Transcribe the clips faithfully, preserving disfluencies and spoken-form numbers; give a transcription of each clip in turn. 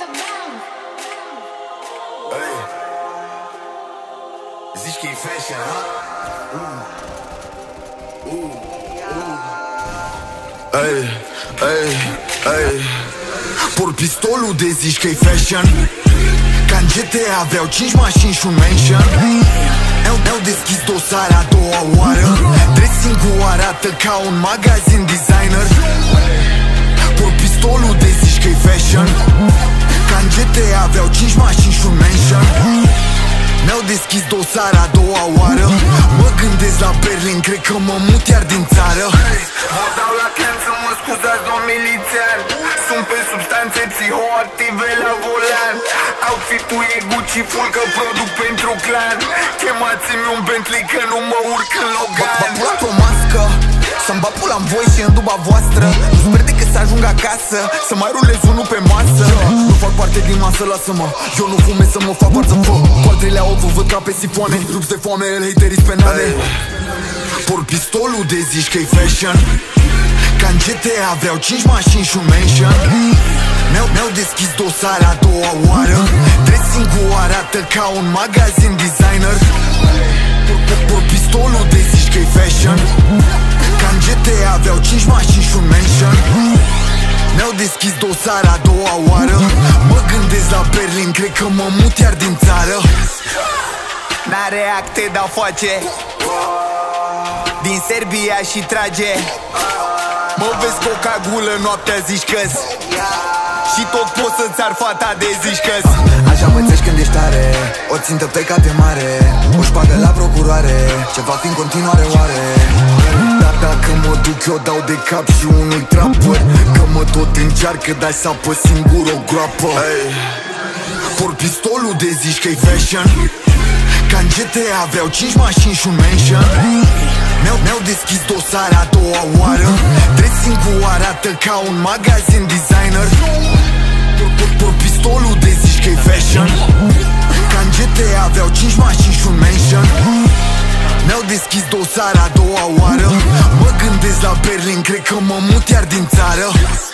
Hey. Zici că e fashion, ha? Uh. Uh. Uh. Hey, hey, hey. Por pistolul de zici că e fashion. Ca în G T A aveau cinci mașini și un mansion. Ne-au deschis dosarea a doua oară. Dressing-ul arată ca un magazin designer. Por pistolul de zici că e fashion. Ca în G T A aveau cinci mașini și un mansion. Ne-au deschis dosarea a doua oară. Mă gândesc la Berlin, cred că mă mut iar din țară. Vă dau la can să mă scuzați, domn milițian. Sunt pe substanțe psihoactive la volan. Outfit-ul e Gucci full că produc pentru clan. Chemați-mi un Bentley că nu mă urc în Logan. Bă-bă o mască, să-mi bat pula-n voi și în duba voastră. Nu sper decât să ajung acasă, să mai rulez unul pe masă. Nu fac parte din masă, lasă-mă. Eu nu fumez să mă fac varză, fă. Cu al treilea ochi vă văd ca pe sifoane. Rupți de foame, el haterii penale. Por pistolul de zici că-i fashion. Ca în G T A aveau cinci mașini și un mansion. Ne-au deschis dosarea a doua oară. Dressing-ul arată ca un magazin designer. Por pistolul de zici că-i fashion. Ca în G T A aveau cinci mașini și un mansion. Ne-au deschis dosarea a doua oară. Mă gândesc la Berlin, cred că mă mut iar din țară. N-are acte, dar face. Din Serbia și trage. Mă vezi cu o cagulă noaptea, zici că-s. Și tot poți să-ți ar fata de zici că-s. Așa mățești când ești tare. O țintă pe cap e mare. O șpagă la procuroare. Ce va fi în continuare oare? Dar dacă mă duc eu dau de cap și unui trapper. Că mă tot încearcă, dar sapă singur o groapă. Hey. Por pistolul de zici că-i fashion. Ca în G T A aveau cinci mașini și un mansion. Ne-au deschis dosarea a doua oară. Dressing-ul arată ca un magazin designer. Por pistolul de zici că-i fashion. Ca în G T A aveau cinci mașini și un mansion. Ne-au deschis dosarea a doua oară. Mă gândesc la Berlin, cred că mă mut iar din țară.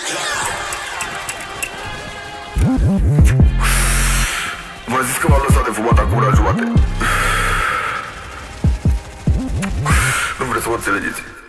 V-am zis că m-am lăsat de fumat acum la jumate. Nu vreți să mă înțelegeți.